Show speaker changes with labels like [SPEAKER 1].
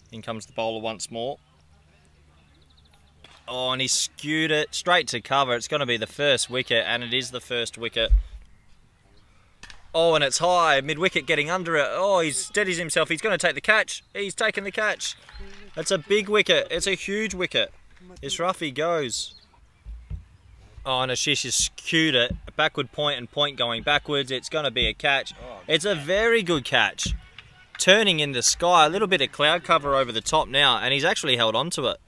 [SPEAKER 1] In comes the bowler once more. Oh, and he skewed it straight to cover. It's going to be the first wicket, and it is the first wicket. Oh, and it's high, mid-wicket getting under it. Oh, he steadies himself. He's going to take the catch. He's taken the catch. That's a big wicket. It's a huge wicket. This roughie goes. Oh, and Ashish has skewed it. A backward point and point going backwards. It's going to be a catch. It's a very good catch. Turning in the sky. A little bit of cloud cover over the top now, and he's actually held on to it.